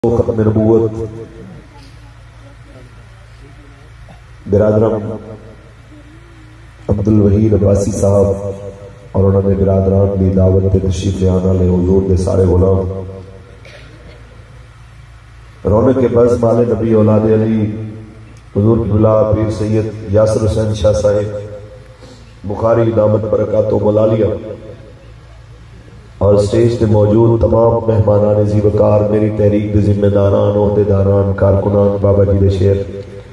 ختم نبوت برادرم عبدالوحید عباسی صاحب اور انہوں نے برادران دی دعوت تشریف لے آنا لے حضور دے سارے غلام رونق کے بز مال نبی اولاد علی حضور قبلہ پیر سید یاسر حسین شاہ صاحب بخاری دامت برکات و ملالیہ اور سٹیج پہ موجود تمام مہمانان عزیز وقار میری تحریک کے ذمہ داران عہدیداران کارکنان بابا جی دے شیر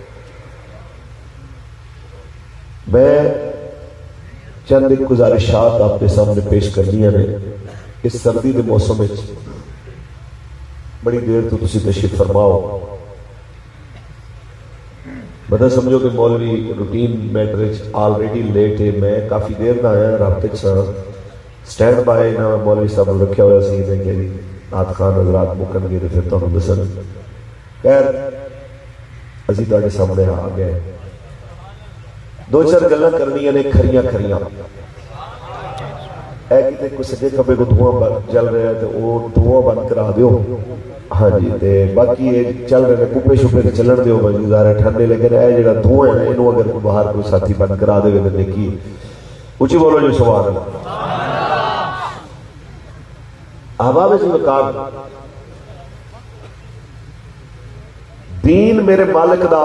میں چند ایک گزارشات آپ کے سامنے پیش کرنی ہیں اس سردی کے موسم میں بڑی دیر تو تسی تشریف فرماؤ بتا سمجھو کہ مولوی روٹین میٹر آلریڈی لیٹ ہے میں کافی دیر نہ آیا رابطے سٹینڈ بائی نہ مولوی صاحب رکھا ہوا سی نے کہ نعت خان حضرات مکن گے تو پھر تمہیں دسن خیر اسی تاڑے سامنے آ گئے دو چار گلاں کرنی نے کھریاں کھریاں اے کتے کوئی سجے کھبے کو دھواں جل رہا ہے تو وہ دھواں بند کرا دیو ہاں جی تے باقی یہ چل رہے ہیں کپے شپے کے چلن دیو موجودار ہے ٹھنڈے لیکن اے جڑا دھواں ہے انہوں اگر کوئی باہر کوئی ساتھی بند کرا دے تو دیکھی اچھی بولو جو سوال ہے احباب وقار دین میرے مالک دا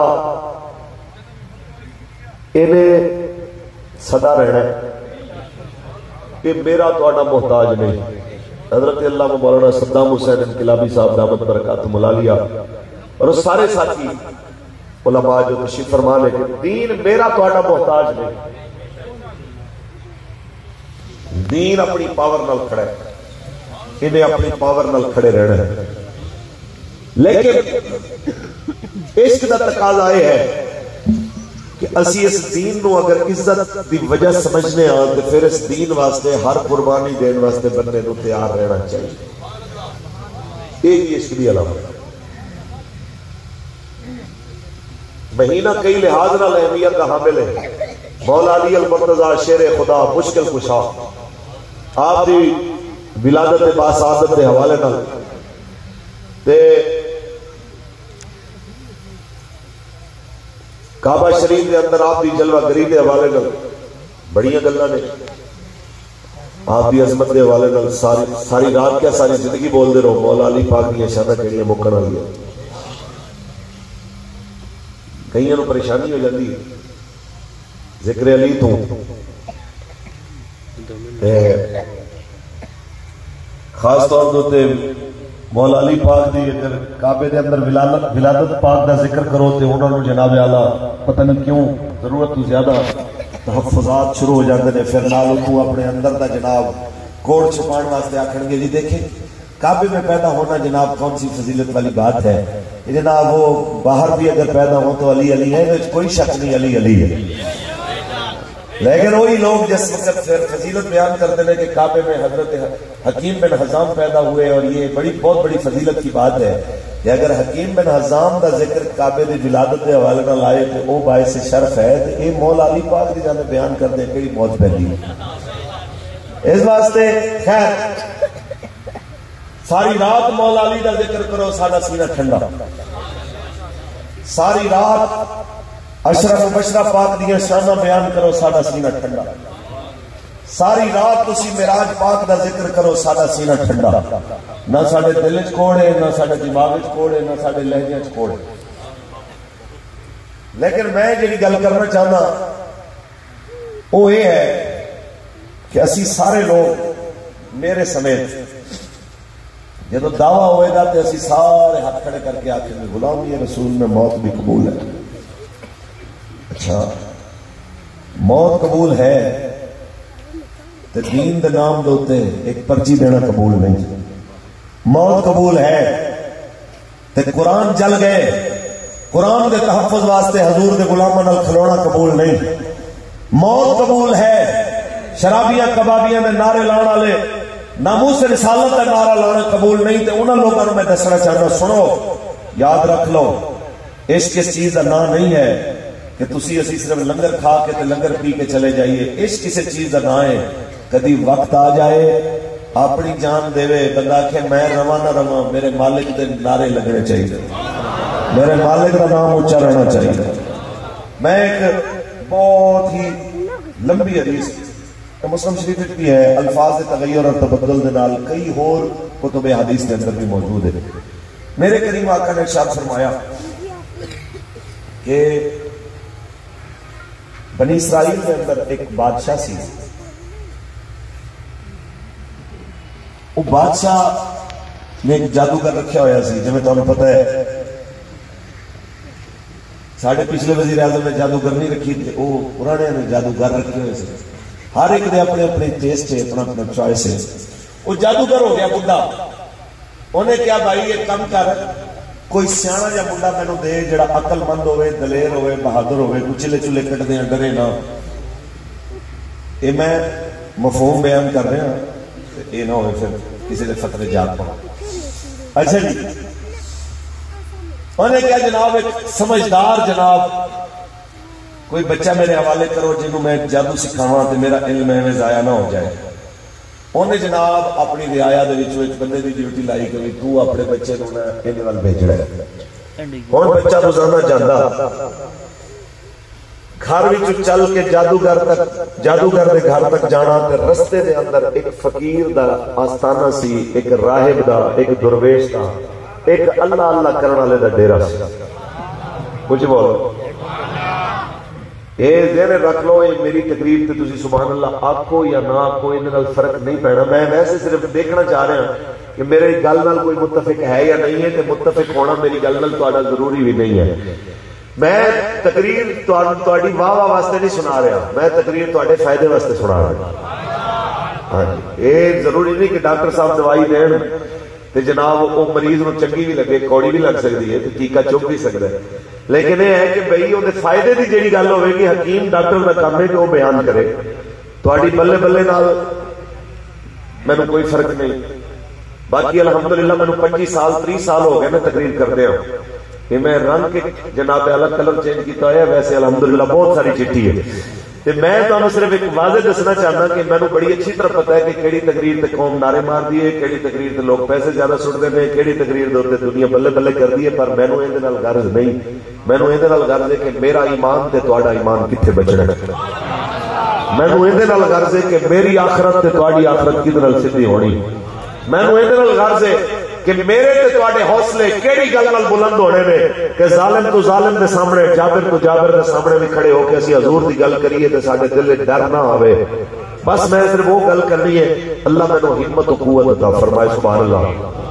انہیں صدا رہنا ہے کہ میرا توڑا محتاج نہیں حضرت اللہ مولانا صدام حسین انقلابی صاحب دامت برکات ملالیہ اور اس سارے ساتھی علماء جو تشریف فرما لے کہ دین میرا توڑا محتاج نہیں دین اپنی پاور نال کھڑا ہے انہیں اپنی پاور نال کھڑے رہنا ہے لیکن عشق دا تقاضا یہ ہے کہ اسی اس دین نو اگر عزت دی وجہ سمجھنے آن تو پھر اس دین واسطے ہر قربانی دین واسطے بندے نو تیار رہنا چاہیے ایک عشق دی علامت مہینہ کئی لحاظ نال اہمیت کا حامل ہے مولا علی المرتضی شیر خدا مشکل کشا آپ دی ولادت باسعادت کے حوالے نال تے کعبہ شریف کے اندر آپ کی جلوہ گری کے حوالے نال بڑی گلاں نے آپ کی عظمت کے حوالے نال ساری رات کیا ساری زندگی بول دے رہو مولا علی پاک کی شاناں کہڑیاں مکن والیاں کئیاں نوں پریشانی ہو جاتی ہے ذکر علی تو خاص طور تے مولا علی پاک دی اگر کعبے دے اندر ولادت پاک دا ذکر کرو تے انہاں نوں جناب اعلیٰ پتہ نہیں کیوں ضرورت تو زیادہ تحفظات شروع ہو جاندے نے پھر نال کو اپنے اندر دا جناب کوڑ چھپان واسطے آکھن گے جی دیکھیں کعبے میں پیدا ہونا جناب کون سی فضیلت والی بات ہے جناب وہ باہر بھی اگر پیدا ہو تو علی علی ہے کوئی شک نہیں علی علی ہے لیکن وہی لوگ جس وقت پھر فضیلت بیان کرتے ہیں کہ کعبے میں حضرت حکیم بن حزام پیدا ہوئے اور یہ بہت بڑی فضیلت کی بات ہے کہ اگر حکیم بن حزام دا ذکر کعبے دی ولادت کے حوالے نال آئے تو وہ باعث شرف ہے تو یہ مولا علی پاک دی جانے بیان کرتے ہیں کہڑی موت پہلی ہے اس واسطے خیر ساری رات مولا علی دا ذکر کرو ساڈا سینہ ٹھنڈا ساری رات اشرف مبشرہ پاک دیاں شانہ بیان کرو ساڈا سینہ ٹھنڈا ساری رات تسی معراج پاک دا ذکر کرو ساڈا سینہ ٹھنڈا نہ ساڈے دل وچ کوڑے نہ ساڈے دماغ وچ کوڑے نہ ساڈے لہجے وچ کوڑے لیکن میں جڑی گل کرنا چاہنا وہ یہ ہے کہ اسی سارے لوگ میرے سمیت جب دعویٰ ہوئے گا تو اسی سارے ہاتھ کھڑے کر کے آخر میں غلامی رسول میں موت بھی قبول ہے اچھا موت قبول ہے تو دین دے نام دوتے ایک پرچی دینا قبول نہیں موت قبول ہے تو قرآن جل گئے قرآن دے تحفظ واسطے حضور دے غلاماں نال کھلونا قبول نہیں موت قبول ہے شرابیاں کبابیاں دے نعرے لانے والے ناموس رسالت کا نعرہ لانا قبول نہیں تو انہاں لوگوں کو میں دسنا چاہتا سنو یاد رکھ لو عشق اس چیز کا نام نہیں ہے کہ تسی اسی صرف لنگر کھا کے تے لنگر پی کے چلے جائیے عشق کسی چیز کا نام ہے کدی وقت آ جائے اپنی جان دے بندہ آخے میں رواں نہ رواں میرے مالک کے نعرے لگنے چاہیے میرے مالک کا نام اونچا رہنا چاہیے. میں ایک بہت ہی لمبی حدیث مسلم شریف بھی ہے الفاظ تغیر اور تبدل دے نال کئی اور کتب حدیث کے اندر بھی موجود ہے. میرے کریم آقا نے ارشاد فرمایا کہ بنی اسرائیل کے اندر ایک بادشاہ سی. وہ بادشاہ نے ایک جادوگر رکھا ہوا سی. جی تمہیں پتہ ہے ساڑھے پچھلے وزیر اعظم نے جادوگر نہیں رکھی تھی وہ پرانے نے جادوگر رکھے ہوئے سے. ہر ایک نے اپنے اپنے ٹیسٹ ہے اپنا اپنا چوائس ہے. وہ جادوگر ہو گیا بڈھا. انہیں کیا بھائی یہ کم کر کوئی سیاح جا منڈا مینوں دے جڑا عقل مند ہوئے دلیر ہوئے بہادر ہوئے کچلے چلے کٹدے ڈرے نہ. یہ میں مفہوم بیان کر رہا ہوں یہ نہ ہوئے پھر کسی نے فتوے جاگ پڑا. اچھا جی انہیں کیا جناب ایک سمجھدار جناب کوئی بچہ میرے حوالے کرو جنہوں میں جادو سکھاواں تے میرا علم میں ضائع نہ ہو جائے. انہیں جناب اپنی رعایا دے وچ بندے دی ڈیوٹی لائی کہ تو اپنے بچے نوں ایں نال بھیجنا ہے. ہن بچہ روزانہ جاندا گھر وچ چل کے جادوگر دے گھر تک جانا تے رستے دے اندر ایک فقیر دا آستانہ سی ایک راہب دا ایک درویش دا ایک اللہ اللہ کرن والے دا ڈیرا سی. کچھ بولو یہ ذہن رکھ لو یہ میری تقریر تے تسی سبحان اللہ آکھو یا نہ آکھو ان نال فرق نہیں پینا. میں ویسے صرف دیکھنا چاہ رہا ہوں کہ میرے گل نال کوئی متفق ہے یا نہیں ہے تے متفق ہونا میری گل نال تہاڈا ضروری بھی نہیں ہے. میں تقریر تہاڈی واہ واہ واسطے نہیں سنا رہا میں تقریر تہاڈے فائدے واسطے سنا رہا. ہاں جی یہ ضروری نہیں کہ ڈاکٹر صاحب دوائی دین تے جناب وہ مریض نو چنگی بھی لگے کوڑی بھی لگ سکتی ہے تے ٹیکا چپ بھی سکتا ہے. لیکن یہ ہے کہ بھئی وہ فائدے کی جیڑی گل ہوئے گی حکیم ڈاکٹر کا کام ہے کہ وہ بیان کرے. تھوڑی بلے بلے نال مینوں کوئی فرق نہیں. باقی الحمدللہ مینوں 25 سال 30 سال ہو گئے میں تقریر کرتے ہوں کہ میں رنگ کے جناب الگ کلر چینج کیتا ہے. ویسے الحمدللہ بہت ساری چٹھی ہے. میں تمہیں صرف ایک واضح دسنا چاہتا کہ مینوں بڑی اچھی طرح پتا ہے کہ کیڑی تقریر تے قوم نعرے مار دی ہے کیڑی تقریر تے لوگ پیسے زیادہ سٹتے ہیں کیڑی تقریر دے اوتے دنیا بلے بلے کر دی ہے. پر مینوں ایں دے نال غرض نہیں. مینوں ایں دے نال غرض ہے کہ میرا ایمان تے تہاڈا ایمان کتھے بچنا ہے. مینوں ایں دے نال غرض ہے کہ میری آخرت تے تہاڈی آخرت کدے نال سیدھی ہونی. مینوں ایں دے نال غرض ہے کہ میرے تے تواڈے حوصلے کیڑی گل نال بلند ہونے نے کہ ظالم تو ظالم دے سامنے جابر تو جابر دے سامنے بھی کھڑے ہو کے اسی حضور دی گل کریے تے ساڈے دل وچ ڈر نہ آوے. بس میں صرف وہ گل کرنی ہے. اللہ مینوں ہمت و قوت عطا فرمائے. سبحان اللہ.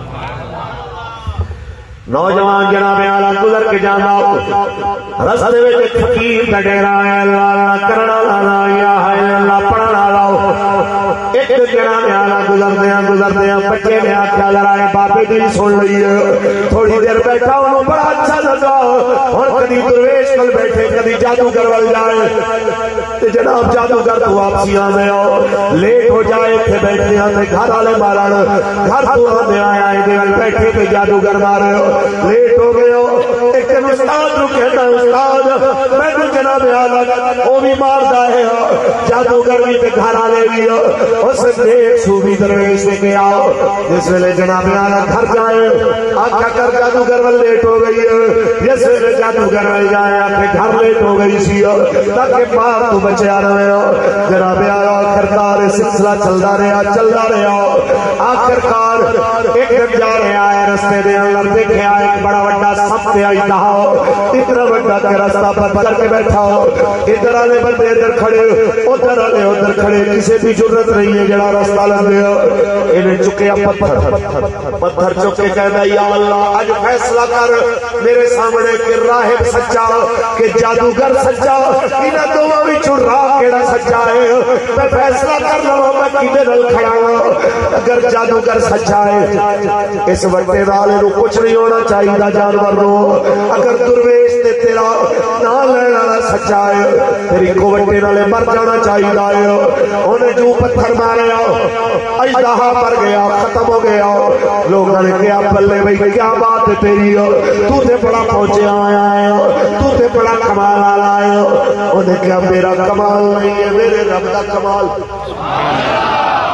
نوجوان جناب اعلی گزر کے جانا رستے وچ ایک فقیر دا ڈیرا ہے. اللہ اللہ کرنا لا یا ہے اللہ پڑھنا لاؤ. ایک جناب اعلی گزردیاں بچے نے آخیا ذرا بابے دی سن لئیے. تھوڑی دیر بیٹھا انہوں بڑا اچھا لگا. ہن کدی درویش کول بیٹھے کدی جادوگر ول جائے تے جناب جادوگر تو واپسی آنے لیٹ ہو جائے تے بیٹھے آنے گھر والے مارن گھر تو آنے آیا دے بیٹھے تے جادوگر مارے لیٹ ہو گئے. ایک دن استاد نو کہتا استاد میں جناب اعلی وہ بھی ماردا ہے جادوگر بھی تے گھر والے بھی. اس دیکھ صوفی درویش نے کہا جس ویلے جناب اعلی گھر جائے آکھا کر جادوگر ول لیٹ ہو گئی ہے. جس ویلے جادوگر ول جائے آکھے گھر لیٹ ہو گئی سی تاکہ باہر تو بچیا رہے. جناب اعلی آخرکار سلسلہ چلتا رہا. آخرکار ایک دن جا رہا ہے رستے دے اندر دیکھا ایک بڑا وڈا سپ تے آئی تھا. اتنا وڈا کہ رستہ بند کر کے بیٹھا ہو. ادھر والے بندے ادھر کھڑے ادھر والے ادھر کھڑے. کسی بھی ضرورت نہیں ہے جڑا رستہ لگے انہیں چکیا پتھر چک کے کہنا یا اللہ اج فیصلہ کر میرے سامنے کہ راہب سچا کہ جادوگر سچا انہاں دونوں وچوں راہ کیڑا سچا ہے. میں فیصلہ کر لواں میں کدے نال کھڑا ہاں. اگر جادوگر سچا ہے اس وٹے والے نو کچھ نہیں ہونا چاہیے جانور نو. اگر درویش تے تیرا نام لینا والا سچا ہے تیری کو وٹے نالے مر جانا چاہیے. انہیں جو پتھر مارے اجدہا مر گیا ختم ہو گیا. لوگوں نے کہا بلے بھائی کیا بات ہے تیری تو تے بڑا پہنچے آیا ہے تو تے بڑا کمال والا ہے. انہیں کہا میرا کمال نہیں ہے میرے رب دا کمال.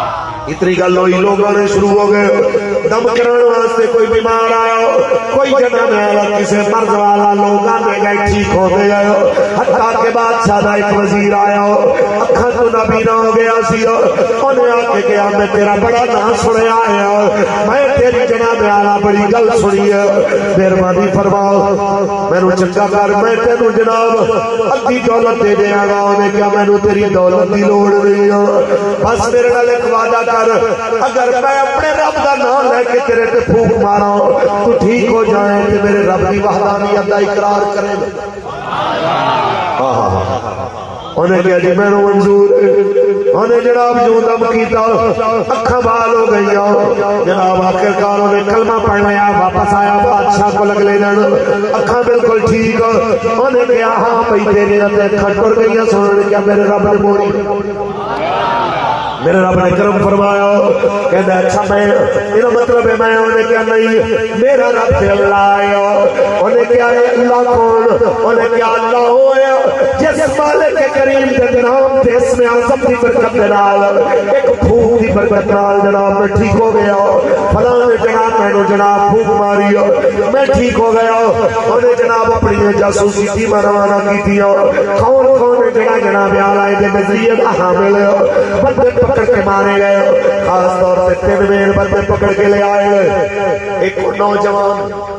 اتنی گل ہوئی لوگوں نے شروع ہو گئے دم کرنے واسطے کوئی بیمار آیا کوئی جناب والا کسی مرض والا لوگ آنے گئے ٹھیک ہو گئے حتیٰ کہ بادشاہ دا ایک وزیر آیا اکھاں تو نبینا ہو گیا سی انہیں آ کے کہا میں تیرا بڑا نام سنے آیا میں تیری جناب والا بڑی گل سنی ہے مہربانی فرماؤ مینوں چنگا کر میں تینوں جناب ادھی دولت دے دیاں گا انہیں کہا مینوں تیری دولت دی لوڑ نہیں ہے بس میرے نال ایک وعدہ کر اگر میں اپنے رب دا نام لے کے تیرے تے پھونک مارا تو ٹھیک ہو جائے تے میرے رب دی وحدانیت دا اقرار کرے انہیں کہا جی میں منظور انہیں جناب جو دم کیتا اکھاں بال ہو گئی جناب آخرکار انہیں کلمہ پڑھ لیا واپس آیا بادشاہ کو لگ لے جان اکھاں بالکل ٹھیک انہیں کہا ہاں پئی تیری اکھاں ٹر گئی سننے کیا میرے رب نے موڑی میرے رب نے کرم فرمایا کہتا اچھا میں یہ مطلب ہے میں انہیں کیا نہیں میرا رب سے اللہ آیا انہیں کیا ہے اللہ کون انہیں کیا اللہ ہویا جس مالک کریم کے نام تے اس میں اعظم کی برکت نال ایک پھوک کی برکت نال جناب میں ٹھیک ہو گیا فلاں نے جناب میں نے جناب پھوک ماری میں ٹھیک ہو گیا انہیں جناب اپنی جاسوسی ٹیم روانہ کی تھی کون کون جناب آلائے دے نظریت حامل بندے پکڑ کے مارے گئے خاص طور سے 3 مین بندے پکڑ کے لے آئے ایک نوجوان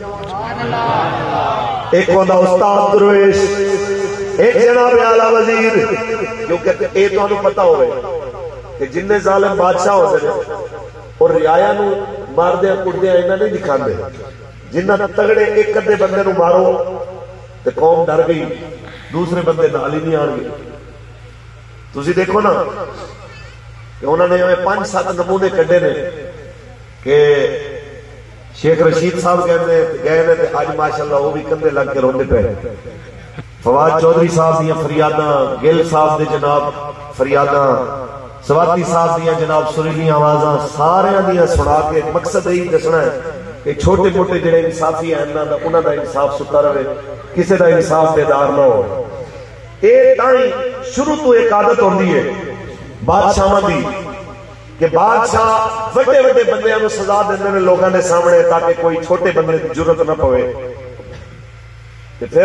ایک ہوتا استاد درویش ایک جناب اعلی وزیر کیونکہ اے تو انہوں پتا ہوئے کہ جننے ظالم بادشاہ ہو سکے اور رعایا نو مار دیا کٹ دیا اینا نہیں دکھان دے جنہ تگڑے ایک کدے بندے نو مارو تو قوم ڈر گئی دوسرے بندے نالی نہیں آن گئے تسی دیکھو نا کہ انہوں نے ہمیں 5-7 نمونے کڈے نے کہ شیخ رشید صاحب کہتے گئے نے آج ماشاءاللہ وہ بھی کندے لگ کے روندے پہ فواد چودھری صاحب دیاں فریاداں گل صاحب دے جناب فریاداں سواتی صاحب دیاں جناب سریلی آوازاں سارے دیاں سنا کے مقصد یہی دسنا ہے کہ چھوٹے موٹے جڑے انصافی ہیں انہاں دا انصاف ستا رہے کسی دا انصاف بیدار نہ ہو اے تائیں شروع تو ایک عادت ہوندی ہے بادشاہ دی کہ بادشاہ وڈے وڈے بندے ہمیں سزا دینے نے لوگوں نے سامنے تاکہ کوئی چھوٹے بندے کی ضرورت نہ پوے پھر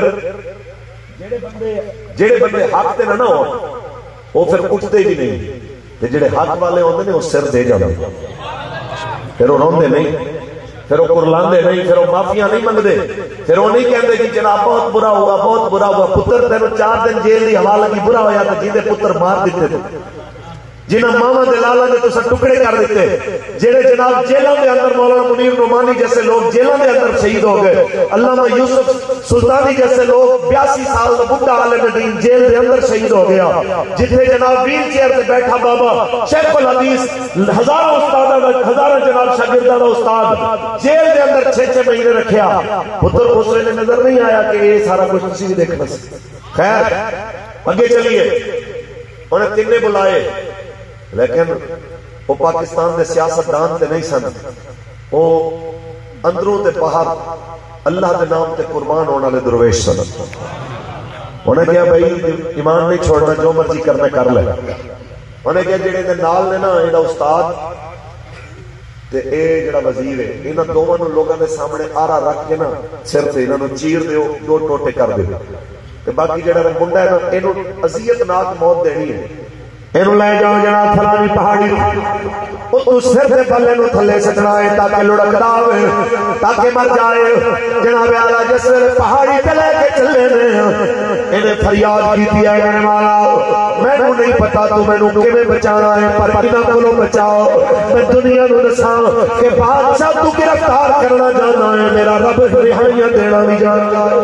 جڑے بندے حق تے نہ ہو وہ پھر اٹھتے ہی نہیں تے جڑے حق والے ہوندے نے وہ سر دے جاندے پھر وہ روندے نہیں پھر وہ کرلاندے نہیں پھر وہ معافیاں نہیں منگدے پھر وہ نہیں کہندے کہ جناب بہت برا ہوا پتر تینوں 4 دن جیل دی حوالہ کی برا ہویا تے جیندے پتر مار دیتے تھے جنہ ماما دے لالا نے تو سب ٹکڑے کر دیتے جڑے جناب جیلوں دے اندر مولانا منیر نعمانی جیسے لوگ جیلوں دے اندر شہید ہو گئے علامہ یوسف سلطانی جیسے لوگ 82 سال کا بڈھا عالم دین جیل دے اندر شہید ہو گیا جتنے جناب ویل چیئر تے بیٹھا بابا شیخ الحدیث ہزاروں جناب شاگرداں دا استاد جیل دے اندر 6 مہینے رکھیا پتر اس ویلے نظر نہیں آیا کہ یہ سارا کچھ تسی بھی دیکھنا سی خیر اگے چلیے انہیں 3 بلائے لیکن وہ پاکستان دے سیاستدان تے نہیں سن وہ اندروں تے باہر اللہ دے نام تے قربان ہونے والے درویش سن انہیں کہا بھائی ایمان نہیں چھوڑنا جو مرضی کرنا کر لے انہیں کہا جڑے دے نال نے نا ایڈا استاد تے اے جڑا وزیر ہے انہاں دوواں نوں لوگاں دے سامنے آرا رکھ کے نا سر تے انہاں نوں چیر دیو 2 ٹوٹے کر دیو تے باقی جڑا منڈا ہے نا اینوں اذیت ناک موت دینی ہے اینوں لے جاؤ جناب فلانی پہاڑی تو سر دے بلے نو تھلے سٹنا ہے تاکہ لڑکدا ہوئے تاکہ مر جائے جناب اعلی جس ویلے پہاڑی تے لے کے چلے نے انہیں فریاد کیتی ہے میرے مولا مینوں نہیں پتا تو مینوں کیویں بچانا ہے پر کنا کولوں بچاؤ میں دنیا نو دساں کہ بادشاہ تو گرفتار کرنا جاننا ہے میرا رب رہائیاں دینا بھی جانتا ہے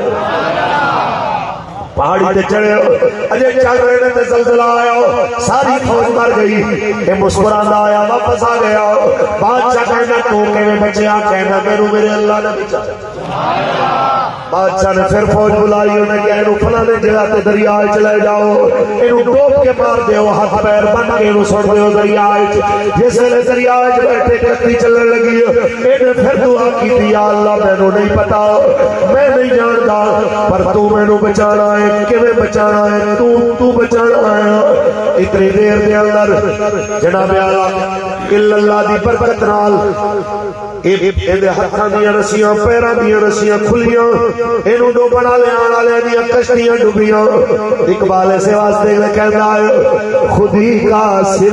پہاڑی تے چڑھے اجے چل رہے نے تے زلزلہ آیا ساری فوج مر گئی اے مسکراندا آیا واپس آ گیا بادشاہ کہنا تو کیویں بچیا کہنا میرے اللہ نے بچایا بادشاہ نے پھر فوج بلائی انہیں کہ اینو فلانے جگہ تے دریا وچ لے جاؤ اینو ڈوب کے مار دیو ہاتھ پیر بن کے اینو سٹ دیو دریا وچ جس ویلے دریا وچ بیٹھے کتی چلن لگی اینے پھر دعا کیتی یا اللہ مینوں نہیں پتا میں نہیں جاندا پر تو مینوں بچانا ہے کیویں بچانا ہے تو بچانا ہے اتنی دیر دے اندر جناب اعلی الا اللہ دی برکت نال اے ہتھاں دیاں رسیاں پیراں دیاں رسیاں کھلیاں اینو ڈوبن والےاں والے دیاں کشتیاں ڈوبیاں اقبال ایسے واسطے کہندا ہے خودی کا سر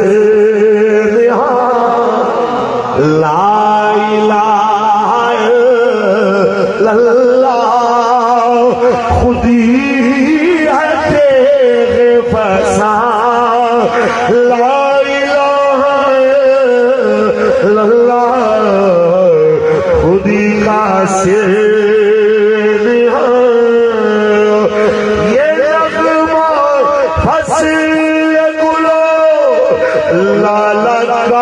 لا الہ الا اللہ خودی ہے تیغ فسا لا الہ الا اللہ خودی کا سر یہ نغمہ فصل گلو لا لگا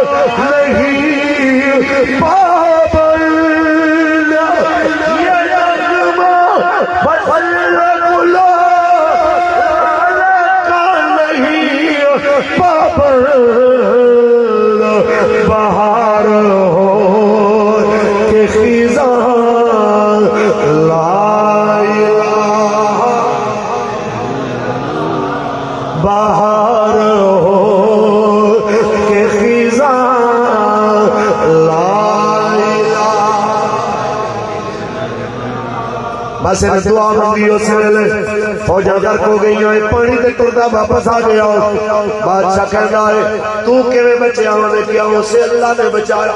بہار ہو کہ خزاں لا الہ بہار ہو کہ خزاں لا الہ بس دعا مانگی اس ویلے فوجاں غرق ہو گئی ہیں پانی تے ٹردا واپس آ گیا بادشاہ کہندا ہے تو کیویں بچیا نے کیا اسے اللہ نے بچایا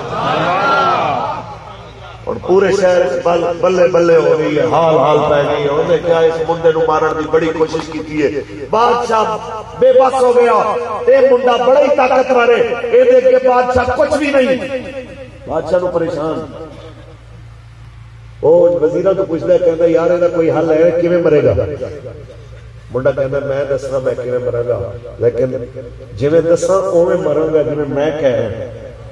اور پورے شہر بلے بلے ہو گئی ہے حال حال پہ گئی ہے انہیں کیا اس منڈے نو مارن دی بڑی کوشش کی ہے بادشاہ بے بس ہو گیا اے منڈا بڑا ہی طاقتور ہے اے دیکھ کے بادشاہ کچھ بھی نہیں بادشاہ نو پریشان وہ وزیراں تو پوچھدا ہے کہندا یار اے کوئی حل ہے کیویں مرے گا منڈا کہندا میں دسنا میں کیویں مراں گا لیکن جویں دساں اوویں مراں گا جویں میں کہہ رہا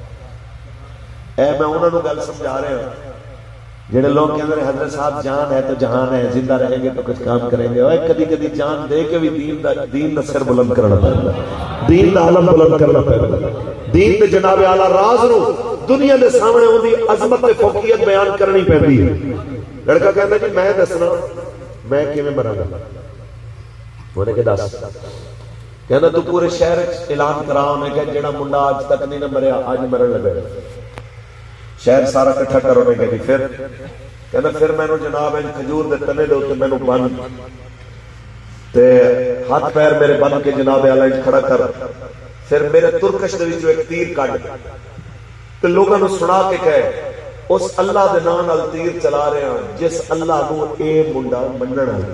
اے میں انہاں نو گل سمجھا رہا ہوں جڑے لوگ کہندے ہیں حضرت صاحب جان ہے تو جہان ہے زندہ رہیں گے تو کچھ کام کریں گے اوے کبھی کبھی جان دے کے بھی دین دا سر بلند کرنا پڑتا دین دا علم بلند کرنا پڑتا دین دے جناب اعلی راز نو دنیا دے سامنے ان دی عظمت تے فوقیت بیان کرنی پیندی ہے لڑکا کہندا جی میں دسنا میں کیویں مراں گا انہیں کہ دس کہندا تو پورے شہر اعلان کرا انہیں کہ جڑا منڈا آج تک نہیں نہ مریا آج مرن لگا شہر سارا کٹھا کرو نے کہ پھر کہندا پھر مینوں جناب ان کھجور دے تنے دے اوتے مینوں بند تے ہاتھ پیر میرے بند کے جناب اعلی کھڑا کر پھر میرے ترکش دے وچوں ایک تیر کڈ تے لوگاں نو سنا کے کہے اس اللہ دے نام نال تیر چلا رہے ہیں جس اللہ نو اے منڈا مننا ہے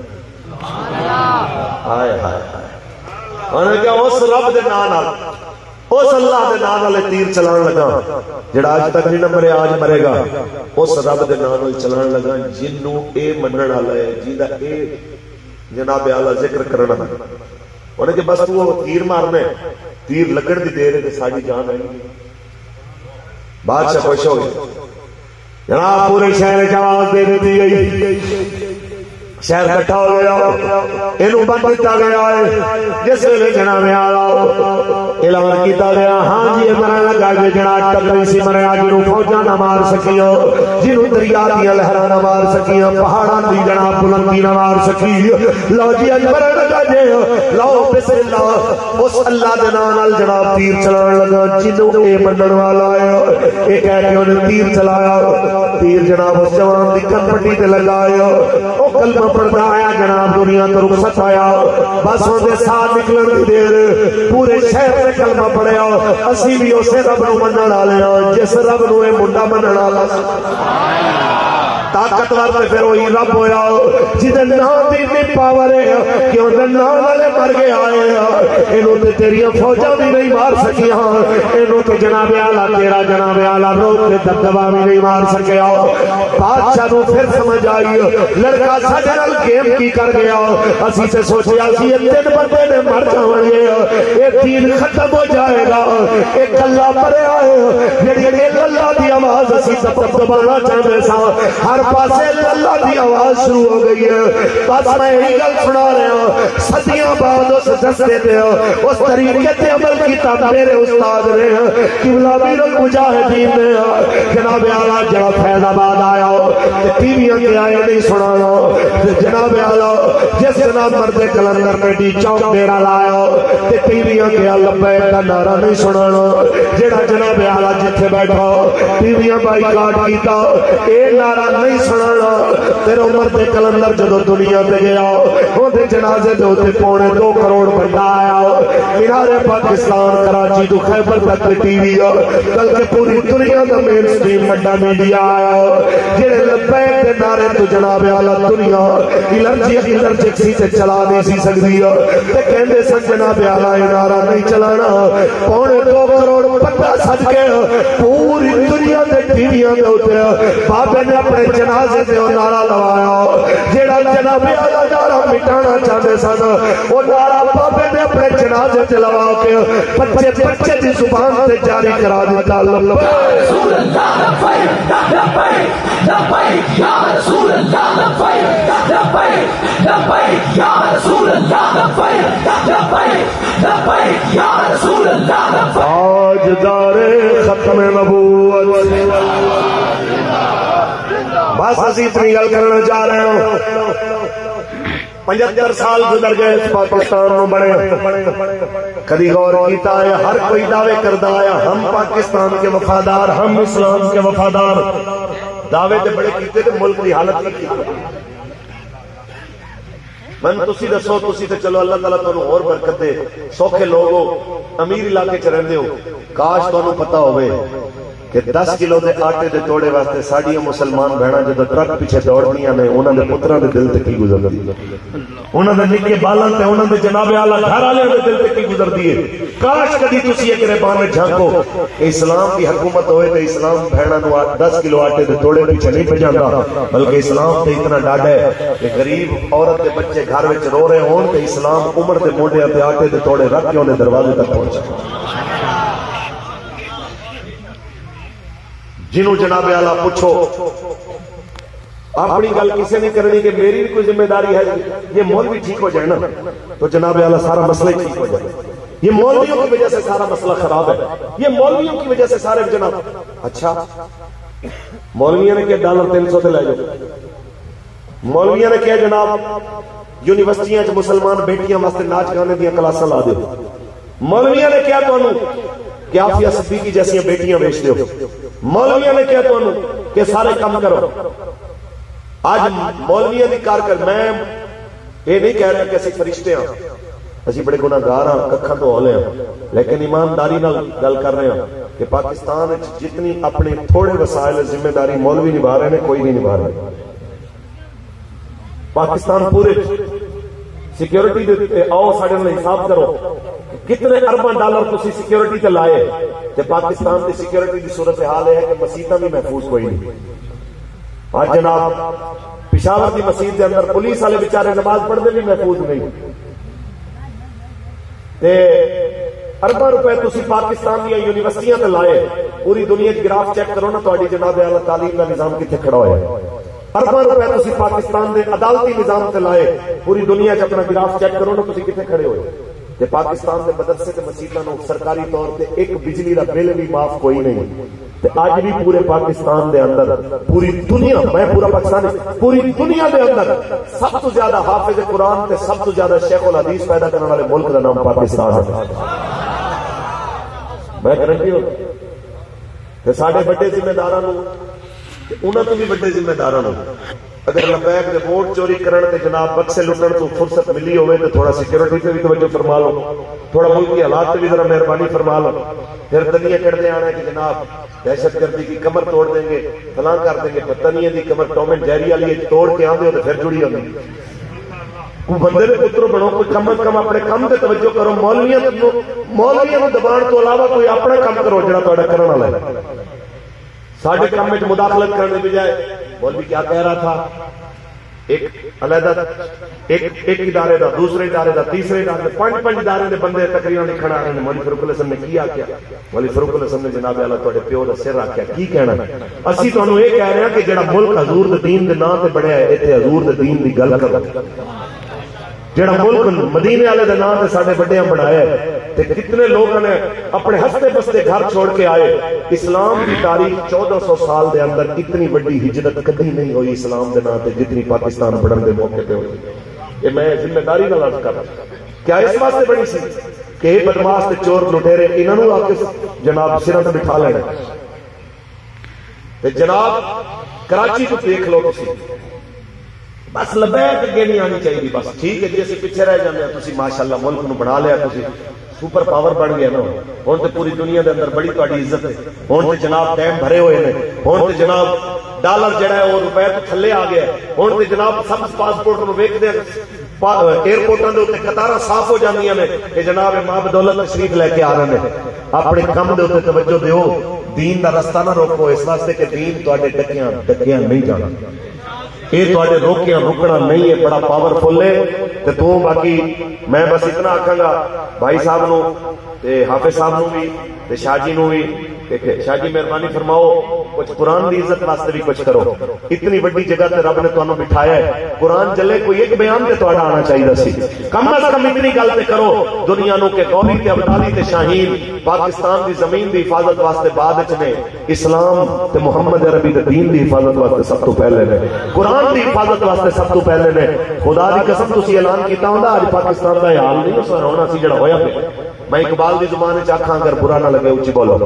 ہائے ہائے ہائے انہاں کہا اس رب دے نام نال اس اللہ دے نام نال تیر چلان لگا جڑا آج تک نہیں مرے آج مرے گا اس رب دے نام نال چلان لگا جنوں اے منن والا ہے جیندا اے جناب اعلی ذکر کرنا انہاں کہ بس تو تیر مارنا ہے تیر لگن دی دیر ہے تے ساڈی جان ہے بادشاہ خوش ہو گیا جناب پورے شہر کی آواز دے دی گئی شہر کٹھا ہو گیا اینو بند کیتا گیا ہے جس ویلے جناب اعلی اعلان کیتا گیا ہاں جی مرن لگا کہ جناب ٹکری سی مریا جنوں فوجاں نہ مار سکیاں جنوں دریا دی لہراں نہ مار سکیاں پہاڑاں دی جناب بلندی نہ مار سکی لو جی اج مرن لگا جے لو بسم اللہ اس اللہ دے نام نال جناب تیر چلان لگا جنوں اے منن والا ہے اے کہہ کے انہیں تیر چلایا تیر جناب اس جوان دی کپٹی تے لگایا او کلمہ پڑھتا آیا جناب دنیا تو رخصت آیا بس ہوندے ساتھ نکلن دی دیر پورے شہر نے کلمہ پڑھیا اسی بھی اسے رب نو منن والے ہاں جس رب نو اے منڈا منن والا طاقتور تے پھر وہی رب ہویا جدے نام دی اتنی پاور ہے کہ اون نام والے مر گئے آئے اینو تے تیریاں فوجاں بھی نہیں مار سکیاں اینو تے جناب اعلی تیرا جناب اعلی روک تے دبدبا بھی نہیں مار سکیا بادشاہ نو پھر سمجھ آئی لڑکا ساڈے نال گیم کی کر گیا اسی تے سوچیا سی یہ تین بندے نے مر جاون گے اے دین ختم ہو جائے گا اے کلا مریا ہے جڑی اللہ دی آواز اسی دبدبانا چاہندے سا ہر پاسے اللہ کی آواز شروع ہو گئی ہے. بس میں یہی گل سنا رہا ہوں صدیاں بعد اس دستے دے اس طریقے تے عمل کیتا میرے استاد نے قبلہ میر المجاہدین نے جناب اعلیٰ جہاں فیض آباد آیا ٹی ویاں کے آئے نہیں سنانا جناب اعلیٰ جس جناب مرد کلندر نے ڈی چوک میرا لایا ٹی ویاں کے لبے کا نعرہ نہیں سنانا جڑا جناب اعلیٰ جتھے بیٹھا ٹی ویاں بائیکاٹ کیتا اے نعرہ نہیں سنانا. پھر مرد کلندر جدو دنیا تے گیا اندر جنازے دے ہوتے 2.25 کروڑ بندہ آیا مینار پاکستان کراچی تو خیبر تک ٹی وی بلکہ پوری دنیا کا مین سٹریم بڑا میڈیا آیا جڑے لبیک دے نعرے تو جناب اعلیٰ دنیا الرجی سے چلا نہیں سی سکتی تے کہندے سن جناب اعلیٰ یہ نعرہ نہیں چلانا 2.25 کروڑ بندہ سج کے پوری دنیا دے ٹی ویاں دے ہوتے بابے نے اپنے جنازے سے وہ نعرہ لوایا جڑا جناب اعلیٰ نعرہ مٹانا چاہتے سن وہ نعرہ بابے نے اپنے جنازے سے لوا کے بچے بچے کی زبان سے جاری کرا دیتا. رسول اللہ لبیک لبیک لبیک یا رسول اللہ لبیک لبیک لبیک یا رسول اللہ لبیک لبیک لبیک یا رسول اللہ لبیک. آج دار ختم نبوت بس اسی اتنی گل کرنا چاہ رہے ہوں 75 سال گزر گئے پاکستان میں بڑے کبھی غور کیتا ہے ہر کوئی دعوے کرتا آیا ہم پاکستان کے وفادار ہم اسلام کے وفادار دعوے تے بڑے کیتے تے ملک کی حالت کی من تسی دسو تسی تے چلو اللہ تعالیٰ تانوں اور برکت دے سوکھے لوگو امیر علاقے چ رہندے ہو کاش تانوں پتہ ہوئے کہ 10 کلو دے آٹے دے توڑے واسطے ساڑیاں مسلمان بہناں جدو ٹرک پیچھے دوڑدیاں نے انہاں دے پتراں دے دل تے کی گزردی انہاں دے نکے بالاں تے انہاں دے جناب اعلیٰ گھر والے دے دل تے کی گزردی ہے. کاش کدی تسی ایک رہبان جھانکو کہ اسلام کی حکومت ہوئے تے اسلام بہناں نو 10 کلو آٹے دے توڑے پیچھے نہیں بھجاندا بلکہ اسلام تے اتنا ڈاڈا ہے کہ غریب عورت تے بچے گھر وچ رو رہے ہون تے اسلام عمر دے موڈیاں تے آٹے دے توڑے رکھ کے انہیں دروازے تک پہنچا. جنہوں جناب اعلیٰ پوچھو اپنی گل کسی نہیں کرنی کہ میری بھی کوئی ذمہ داری ہے یہ مولوی ٹھیک ہو جائے نا تو جناب اعلیٰ سارا مسئلہ ہی ٹھیک ہو جائے. یہ مولویوں کی وجہ سے سارا مسئلہ خراب ہے یہ مولویوں کی وجہ سے سارے جناب اچھا مولویوں نے کیا $300 سے لے جاؤ مولویوں نے کیا جناب یونیورسٹیاں مسلمان بیٹیاں واسطے ناچ گانے دیا کلاساں لا دو مولویوں نے کیا تو کہ آفیہ صدیقی جیسی بیٹیاں بیچ دو مولویوں نے کیا تو کہ سارے کام کرو. آج مولویوں کی کار کر میں یہ نہیں کہہ رہا کہ اسی فرشتے ہیں اسی بڑے گناہگار ہیں ککھاں تو ہولے ہیں لیکن ایمانداری نال گل کر رہے ہیں کہ پاکستان جتنی اپنے تھوڑے وسائل ذمہ داری مولوی نبھا رہے ہیں کوئی نہیں نبھا رہے. پاکستان پورے سیکیورٹی دیتے آؤ ساڑھے میں حساب کرو کتنے ارباں ڈالر تسی سیکیورٹی تے لائے تے پاکستان کی سیکیورٹی کی صورتحال ہے کہ مسیتاں بھی محفوظ کوئی نہیں. آج جناب پشاور کی مسجد کے اندر پولیس والے بیچارے نماز پڑھنے بھی محفوظ نہیں تے ارباں روپے تسی پاکستان دی یونیورسٹیاں تے لائے پوری دنیا کی گراف چیک کرو نا تہاڈی جناب اعلیٰ تعلیم کا نظام کتنے کھڑا ہوا ہے. ارباں روپے تسی پاکستان دے عدالتی نظام تے لائے پوری دنیا چ اپنا گراف چیک کرو نا تسی کتنے کھڑے ہوئے. کہ پاکستان کے مدرسے تے مسجداں نو سرکاری طور تے ایک بجلی دا بل بھی معاف کوئی نہیں تے اج بھی پورے پاکستان دے اندر پوری دنیا میں پورا پاکستان پوری دنیا دے اندر سب تو زیادہ حافظ قرآن تے سب تو زیادہ شیخ الحدیث پیدا کرنے والے ملک کا نام پاکستان ہے. میں گارنٹی ہوں کہ ساڈے بڑے ذمہ داراں نو انہاں تو بھی بڑے ذمہ داراں نو اگر لبیک دے ووٹ چوری کرن تے جناب بکسے لٹن تو فرصت ملی ہوئے تو تھوڑا سیکیورٹی تے بھی توجہ فرما لو تھوڑا ملک کی حالات تے بھی ذرا مہربانی فرما لو. پھر دنیا کڑتے آنا ہے کہ جناب دہشت گردی کی کمر توڑ دیں گے فلاں کر دیں گے پتنیاں دی کمر ٹام اینڈ جیری والی توڑ کے آندے ہو تو پھر جڑی ہوندی کوئی بندے دے پتر بنو کوئی کم از کم اپنے کم تے توجہ کرو. مولویاں نو دبان تو علاوہ کوئی اپنا کام کرو جڑا تہاڈا کرن والا ہے. ساڈے کام وچ مداخلت کرنے کی بجائے مولوی کیا کہہ رہا تھا ایک علیحدہ ایک ادارے دا، دوسرے ادارے دا، تیسرے ادارے دا، پانچ ادارے دے بندے تقریرا لکھن آ رہے ہیں. مولوی فاروق الحسن نے کی آخیا؟ مولوی فاروق الحسن نے جناب اعلیٰ تواڈے پیو دا سر آخیا. کی کہنا؟ اسی تانوں یہ کہہ رہے ہیں کہ جڑا ملک حضور دے دین دے نام تے بڑھیا ہے، ایتھے حضور دے دین دی گل کرو. جڑا ملک مدینے والے دے نام تے ساڈے بڑیاں بنایا ہے، تے کتنے لوگوں نے اپنے ہستے بستے گھر چھوڑ کے آئے. اسلام کی تاریخ 1400 سال دے اندر اتنی بڑی ہجرت کبھی نہیں ہوئی اسلام دے نام تے جتنی پاکستان بڑھن دے موقع پہ ہوئی. یہ میں ذمہ داری نال عرض کر رہا ہوں. کیا اس واسطے بڑی سی کہ یہ بدماش تے چور لٹیرے انہوں آ کے جناب سراں تے بٹھا لینا. تے جناب کراچی کو دیکھ لو تسی، بس لبیک اگے نہیں آنی چاہیے. بس ٹھیک ہے جی اسی پیچھے رہ جانے ہیں. تسی ماشاءاللہ ملک نو بنا لیا، تسی سپر پاور بن گیا نا. ہوں تو پوری دنیا دے اندر بڑی تہاڈی عزت ہے. ہوں تو جناب ٹائم بھرے ہوئے نے. ہوں تو جناب ڈالر جڑا ہے وہ روپے تو تھلے آ گیا. ہوں تو جناب سب پاسپورٹ نو ویکھدے ایئرپورٹاں دے اوتے قطاراں صاف ہو جاندیاں نے کہ جناب ماں بدولت تشریف لے کے آ رہے ہیں. اپنے کم دے اوتے توجہ دیو، دین دا رستہ نہ روکو، اس واسطے کہ دین تواڈے ڈکیاں نہیں جانا. یہ تواڈے روکیاں رکنا نہیں ہے، بڑا پاورفل ہے. تے تو باقی میں بس اتنا آکھاں گا بھائی صاحب نو تے حافظ صاحب نو بھی تے شاہ جی نو بھی کہ شاہ جی مہربانی فرماؤ کچھ قرآن دی عزت واسطے بھی کچھ کرو. اتنی بڑی جگہ تے رب نے تانوں بٹھایا ہے، قرآن چلے کوئی ایک بیان تے تہاڈا آنا چاہیے سی. کم از کم اتنی گل تے کرو دنیا نو کہ گولی تے ابدالی تے شاہین پاکستان دی زمین دی حفاظت واسطے بعد وچ نے، اسلام تے محمد عربی دے دین دی حفاظت واسطے سب تو پہلے نے، قرآن دی حفاظت واسطے سب تو پہلے نے. خدا دی قسم تسی اعلان کیتا ہوندا اج پاکستان دا حال نہیں سر ہونا سی جڑا ہویا پیا. میں اقبال دی زبان وچ آکھاں اگر برا نہ لگے اونچی بولو.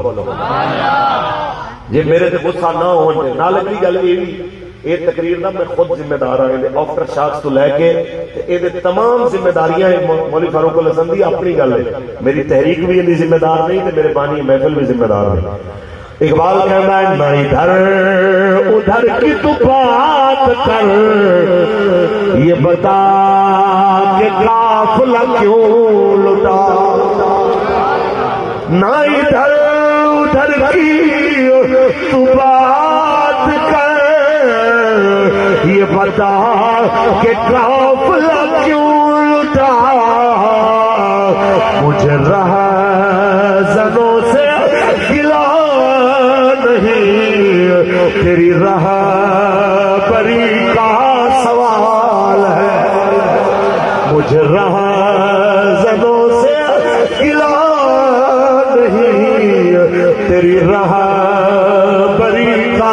جی میرے تے غصہ نہ ہون نہ لگی گل یہ تقریر دا میں خود ذمہ دار ہوں. آفٹر شاکس تو لے کے یہ تمام ذمہ داریاں مولوی فاروق الحسن دی اپنی گل ہے. میری تحریک بھی یہ ذمہ دار نہیں تے میرے بانی محفل بھی ذمہ دار نہیں. اقبال کہنا ہے نہ ادھر ادھر کی تو بات کر، یہ بتا کہ قافلہ کیوں لٹا. نہ ادھر ادھر کی تو بات کر، یہ بتا کہ قافلہ کیوں لٹا. مجھے رہزنوں سے گلا نہیں، تیری رہبری کا سوال ہے. مجھے رہزنوں سے گلا نہیں، تیری رہبری کا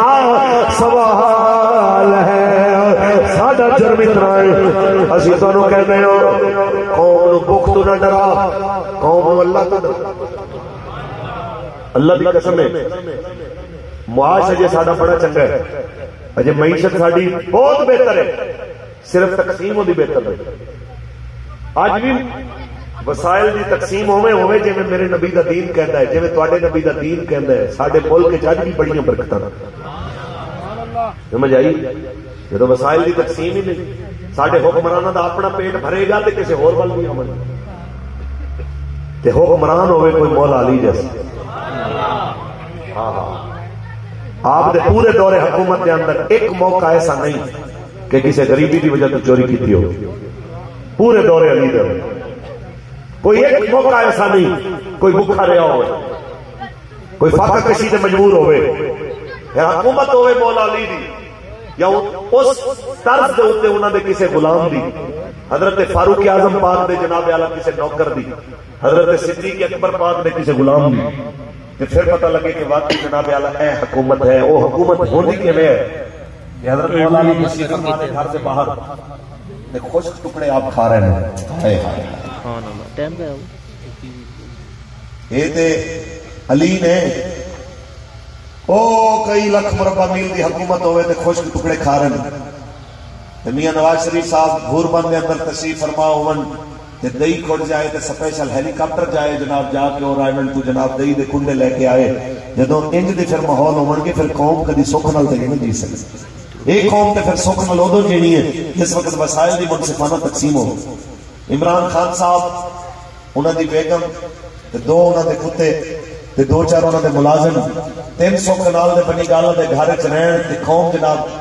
سوال ہے. ساڈا جرم اتنا ہے اسی تانوں کہتے ہیں قوم نو بخ تو نہ ڈرا، قوم نو اللہ تو ڈرا. اللہ دی قسم ہے معاش اجے ساڈا بڑا چنگا ہے، اجے معیشت ساڈی بہت بہتر ہے، صرف تقسیم دی بہتر ہے. اج بھی وسائل دی تقسیم ہوے جویں میرے نبی دا دین کہندا ہے، جویں تواڈے نبی دا دین کہندا ہے. ساڈے ملک وچ اج بھی بڑیاں برکتاں سمجھ آئی. جدوں وسائل دی تقسیم ہی نہیں، ساڈے حکمراناں دا اپنا پیٹ بھرے گا تے کسے ہور ول نہیں آون تے حکمران ہوے کوئی مولا علی جیسا. آپ دے پورے دور حکومت کے اندر ایک موقع ایسا نہیں کہ کسی غریبی کی وجہ تو چوری کی ہو. پورے دور علی دے کوئی ایک موقع ایسا نہیں کوئی بھوکا رہا ہو، کوئی فاقہ کشی سے مجبور ہوئے. حکومت ہوئے مولا علی دی یا اس طرز دے اوتے انہاں دے کسے غلام دی، حضرت فاروق اعظم پاک دے جناب اعلیٰ کسے نوکر دی، حضرت صدیق اکبر پاک دے کسے غلام دی. پھر پتہ لگے کہ واقعی جناب اعلیٰ اے حکومت ہے. وہ حکومت ہوندی کیویں ہے کہ حضرت مولا علی کسی ہمارے گھر سے باہر خشک ٹکڑے آپ کھا رہے ہیں. یہ تے علی نے او کئی لاکھ مربع میل دی حکومت ہوئے تے خشک ٹکڑے کھا رہے ہیں. میاں نواز شریف صاحب گوربند کے اندر تشریف فرما ہون تے دہی کھڑ جائے تے سپیشل ہیلی کاپٹر جائے جناب جا کے اور آئیلینڈ تو جناب دہی دے کنڈے لے کے آئے. جدوں انج دے پھر ماحول ہون گے پھر قوم کدی سکھ نال تے نہیں جی سکتی. ایک قوم تے پھر سکھ نال ادوں جیڑی ہے جس وقت وسائل دی منصفانہ تقسیم ہو. عمران خان صاحب انہاں دی بیگم تے دو انہاں دے کتے تے دو چار انہاں دے ملازم 300 کنال دے بنی گالا دے گھر وچ رہن تے قوم جناب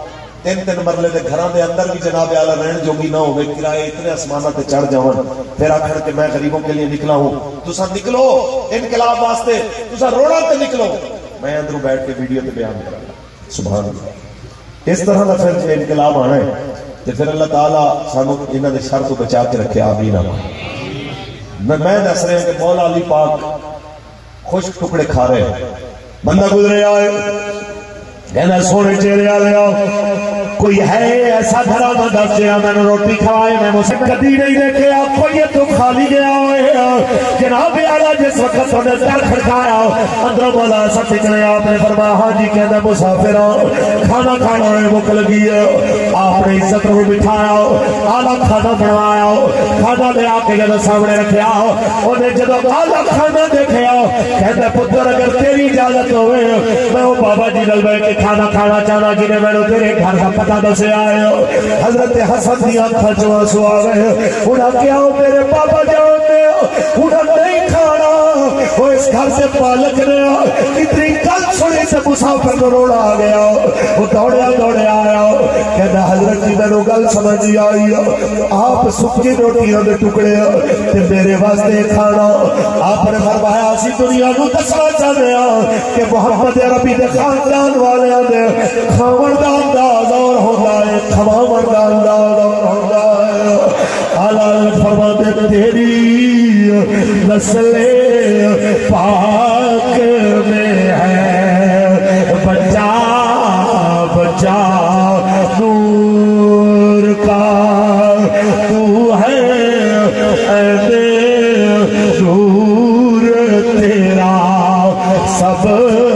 تین مرلے کے گھراں دے اندر بھی جناب اعلیٰ رہن جوگی نہ ہوئے، کرائے اتنے آسمانہ تے چڑھ جاون، پھر آخر کہ میں غریبوں کے لیے نکلا ہوں، تسا نکلو انقلاب واسطے، تسا روڑا تے نکلو، میں اندروں بیٹھ کے ویڈیو تے بیان کرا سبحان اللہ۔ اس طرح کا پھر انقلاب آنا ہے تو پھر اللہ تعالیٰ سانو انہاں دے شر تو بچا کے رکھے، آمین آمین۔ میں دس رہا کہ مولا علی پاک خشک ٹکڑے کھا رہے ہیں، بندہ گزرے آئے کہنا سونے چہرے والے کوئی ہے ایسا گھر میں دس دیا میں نے روٹی کھوائے، میں اسے کدی نہیں دیکھا، کوئی تو کھالی گیا ہوئے جناب اعلیٰ جس وقت انہیں در کھڑکایا اندروں مولا سب نکلے، آپ نے فرمایا ہاں جی کہنا مسافر کھانا کھانا ہے بھوک لگی ہے، آپ نے عزت کو بٹھایا، اعلیٰ کھانا بنوایا، کھانا لے آ کے جب سامنے رکھا، انہیں جب اعلیٰ کھانا دیکھا کہتا پتر اگر تیری اجازت ہوئے میں وہ بابا جی نل بیٹھ کے کھانا کھانا چاہنا جنہیں میں نے تیرے گھر کا پتہ دسے آئے ہو۔ حضرت حسن دی آنکھاں چوں آنسو آ گئے، انہاں کیا ہو میرے بابا جان نے انہاں نہیں کھانا، وہ اس گھر سے پالک نے اتنی گل سنی سے مسافر کو روڑا آ گیا، وہ دوڑے آیا کہتا حضرت جی میں نے گل سمجھ آئی، آپ سکی روٹیاں دے ٹکڑے تے میرے واسطے کھانا، آپ نے فرمایا اسی دنیا کو دسنا چاہتے ہیں کہ محمد عربی دے خاندان والے کھاون دا انداز اور ہوتا ہے، کھواون دا انداز اور ہوتا ہے۔ اعلیٰ فرماتے تیری نسل پاک میں ہے بچہ بچہ نور کا، تو ہے نور تیرا سب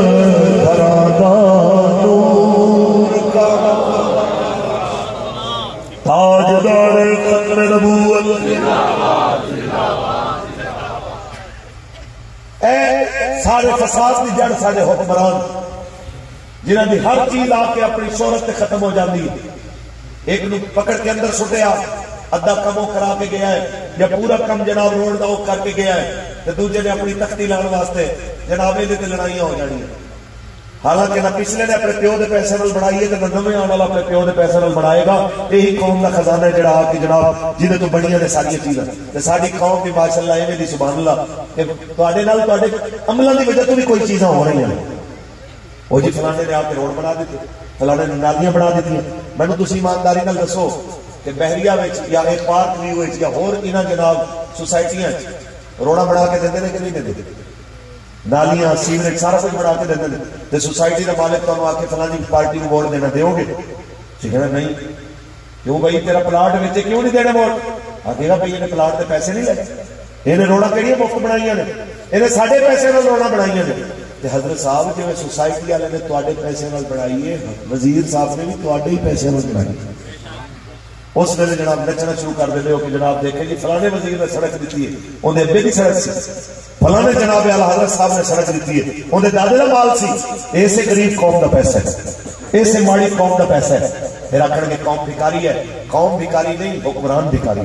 سارے فساد کی جڑ سارے حکمران جنہاں دی ہر چیز آ کے اپنی شہرت تے ختم ہو جاتی ہے، ایک نو پکڑ کے اندر سٹیا ادھا کموں کرا کے گیا ہے یا پورا کم جناب روڑ دا وہ کر کے گیا ہے، تے دوجے نے اپنی تختی لان واسطے جناب یہ لڑائیاں ہو جانی ہیں۔ حالانکہ نہ پچھلے نے اپنے پیو دے پیسے نال بڑھائی ہے نہ نویں آنے والا اپنے پیو دے پیسے نال بڑھائے گا، یہی قوم کا خزانہ ہے جڑا آ کے جناب جہدے تو بڑیاں نے ساری چیزاں تے ساری قوم بھی ماشاءاللہ ایویں دی سبحان اللہ کہ تواڈے نال تواڈے عملاں دی وجہ تو بھی کوئی چیزاں ہو رہی ہیں، وہ جی فلانے نے آ کے روڈ بنا دیتے، فلانے نے نالیاں بنا دیتی، مینوں تسی ایمانداری نال دسو کہ بحریہ وچ یا ایک پارک ویو وچ یا ہور انہاں جناب سوسائٹیاں روڑا بنا کے دیندے نے کہ نہیں دیندے؟ نالیاں سیوریج سارا کچھ بنا کے دیندے تے سوسائٹی دا مالک تانوں آ کے فلانی پارٹی کو ووٹ دینا دیو گے؟ کہنا نہیں، کیوں بھائی تیرا پلاٹ وچ کیوں نہیں دینے ووٹ؟ آکھے گا بھائی انہیں پلاٹ دے پیسے نہیں لے، انہیں روڑا کہڑی مفت بنائیاں نے، انہیں ساڈے پیسے نال روڑا بنائیاں نے۔ تے حضرت صاحب جویں سوسائٹی والے نے تواڈے پیسے نال بنائی ہے، وزیر صاحب نے بھی تواڈے ہی پیسے نال بنائی ہے۔ اس ویلے جناب نچنا شروع کر دیتے ہو کہ جناب دیکھیں جی فلانے وزیر نے سڑک دیتی ہے، انہیں ابے کی سڑک سی، فلانے جناب اعلیٰ حضرت صاحب نے سڑک دیتی ہے، انہیں دادے کا مال سی، ایسے غریب قوم کا پیسہ ہے، ایسے ماڑی قوم کا پیسہ ہے، پھر آخر گے قوم بھکاری ہے، قوم بھکاری نہیں حکمران بھکاری۔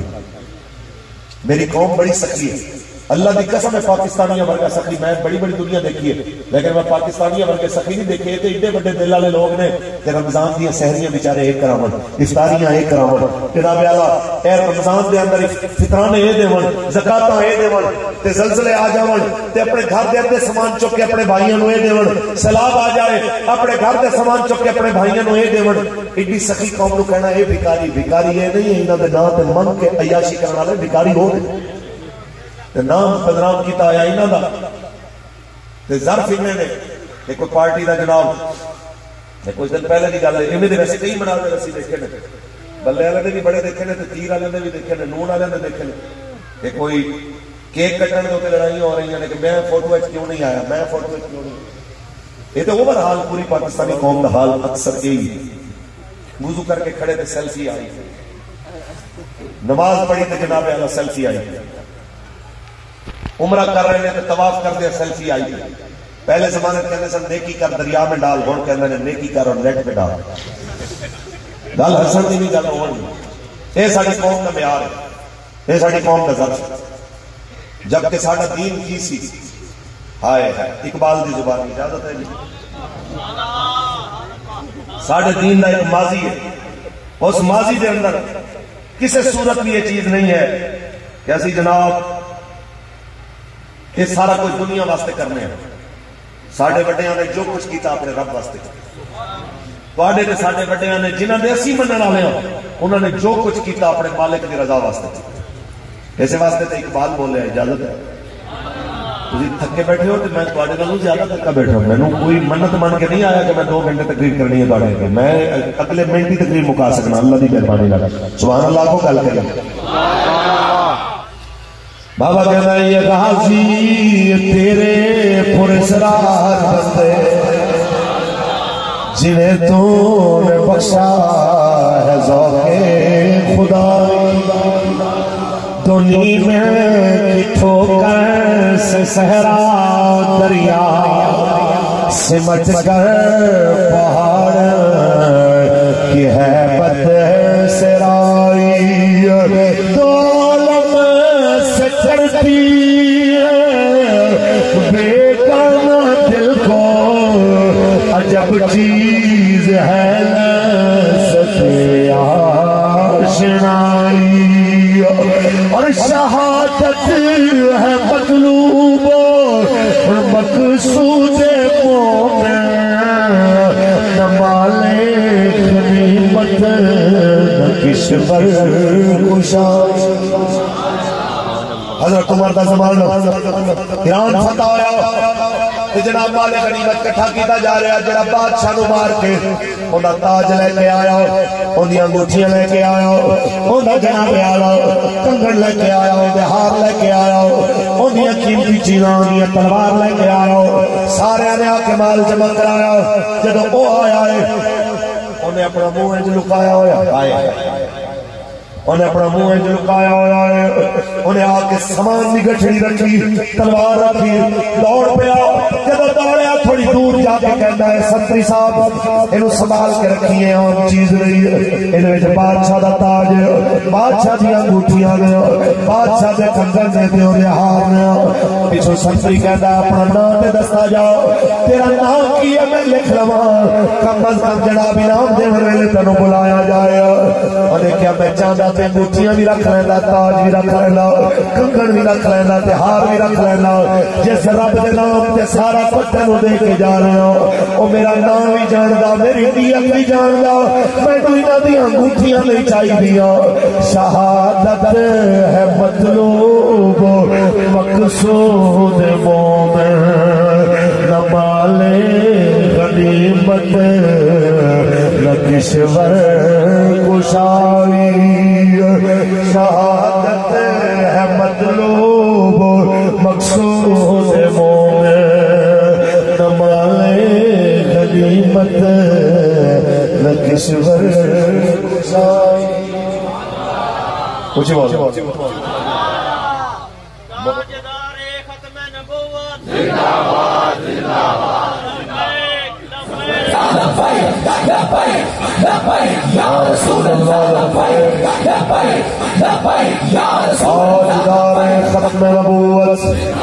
میری قوم بڑی سخی ہے، اللہ کی قسم ہے پاکستانیاں ورگا سخی میں بڑی بڑی دنیا دیکھی ہے، لیکن میں پاکستانیاں ورگے سخی نہیں دیکھے تے ایڈے بڑے دل والے لوگ نے کہ رمضان دیا سحریاں بیچارے ایک کراون، افطاریاں ایک کراون، جناب اعلیٰ اے رمضان دے اندر فطرانے اے دیون، زکاتاں اے دیون، تے زلزلے آ جاون تے اپنے گھر دے اندر سامان چک کے اپنے بھائیاں نو اے دیون، سیلاب آ جائے اپنے گھر دے سامان چک کے اپنے بھائیاں نو اے دیون۔ ایڈی سخی قوم نو کہنا اے بھکاری، بھکاری اے نہیں ہے انہاں دے نام تے من کے عیاشی کرن والے بھکاری ہو نام بدنام کیتا آیا انہاں دا تے ظرف انہیں نے کہ کوئی پارٹی دا جناب کچھ دن پہلے کی گل ہے، انہیں دے ویسے کئی بنا دے رسی دیکھے نے، بلے والے نے بھی بڑے دیکھے نے تے تیر والے نے بھی دیکھے نے، نون والے نے دیکھے نے کہ کوئی کیک کٹن دے لڑائیاں ہو رہی ہیں کہ میں فوٹو وچ کیوں نہیں آیا، میں فوٹو وچ کیوں نہیں۔ یہ تو اوور حال پوری پاکستانی قوم دا حال اکثر یہی ہے، وضو کر کے کھڑے تے سیلفی آئی، نماز پڑھی تے جناب اعلیٰ سیلفی آئی، عمرہ کر رہے ہیں تو طواف کر دیا سیلفی آئی۔ پہلے زمانے کہتے سن نیکی کر دریا میں ڈال، ہوں کہتے ہیں نیکی کر اور نیٹ پہ ڈال۔ گل حسن کی بھی گل ہو رہی، یہ ساری قوم کا معیار ہے، یہ ساری قوم کا ظرف ہے۔ جبکہ سارا دین کی سی ہائے ہے اقبال دی زبان اجازت ہے جی، سارے دین کا ایک ماضی ہے، اس ماضی دے اندر کسی صورت بھی یہ چیز نہیں ہے کہ اسی جناب یہ سارا کچھ دنیا واسطے کرنے ہیں. ساڈے وڈیاں نے جو کچھ کیتا اپنے رب واسطے، تواڈے تے ساڈے وڈیاں نے جنہاں دے اسی منن والے ہاں انہاں نے جو کچھ کیتا اپنے مالک دی رضا واسطے. اس واسطے تے اقبال بولے اجازت ہے تسی تھکے بیٹھے ہو تے میں تواڈے نالوں زیادہ تھکا بیٹھا ہوں. مینوں کوئی منت من کے نہیں آیا کہ میں 2 گھنٹے تقریر کرنی ہے تواڈے اگے، میں اگلے منٹ ہی تقریر مکا سکنا اللہ دی مہربانی نال. سبحان اللہ کو گل کریں. بابا کہنا یہ غازی تیرے پراسرار بندے جنہیں تو نے بخشا ہے ذوق خدا، دنیا میں ٹھوکر سے صحرا دریا سمٹ کر پہاڑ کی ہیبت سے رائی دولت سے چڑھتی بے گانا دل کو عجب چیز ہے سچے آشنائی اور شہادت ہے مطلوب مقصود مومن نہ مالک غنیمت نہ کشور کشائی. حضرت عمر دا زمان ایران فتح ہویا جناب مال غنیمت کٹھا کیتا جا رہا، جڑا بادشاہ نو مار کے اوندا تاج لے کے آیا، اونی انگوٹھیاں لے کے آیا، اوندا جناب والا کنگن لے کے آیا، اوندا ہار لے کے آیا، اونی قیمتی چیزاں، اونی تلوار لے کے آیا، سارے نے آ کے مال جمع کرایا. جدوں او آیا ہے انہیں اپنا منہ انج لکایا ہویا، انہیں اپنا منہ انج لکایا ہوا ہے، انہیں آ کے سامان دی گٹھڑی رکھی، تلوار رکھی، دوڑ پیا. جب دوڑیا تھوڑی دور جا کے کہتا ہے سنتری صاحب انہوں سنبھال کے رکھی ہے، عام چیز نہیں ہے، انہوں نے بادشاہ دا تاج ہے، بادشاہ دی انگوٹھیاں نے، بادشاہ دے کنگن نے تے انہیں ہار نے. پیچھے سنتری کہتا ہے اپنا نام تے دستا جاؤ، تیرا نام کی ہے میں لکھ لواں، کم از کم جناب انعام دے ویلے تینوں بلایا جائے. انہیں کیا میں چاہتا تے انگوٹھیاں بھی رکھ لینا، تاج بھی رکھ لینا، کنگن بھی رکھ لینا تے ہار بھی رکھ لینا. جس رب دے نام تے سارا کچھ تینوں دے کے جا رہے ہو، او میرا نام بھی جاندا، میری نیت بھی جاندا، میں تو انہاں دی انگوٹھیاں نہیں چاہیدیاں. شہادت ہے مطلوب مقصود مومن نہ مال غنیمت نہ کشور کشائی. شہادت ہے مطلوب مقصود مومن نہ مال غنیمت نہ کشور کشائی. اونچی بول تاجدار ختم نبوت زندہ باد زندہ باد لبیک لبیک لبیک یا رسول اللہ لبیک لبیک لبیک یا رسول اللہ ختم نبوت.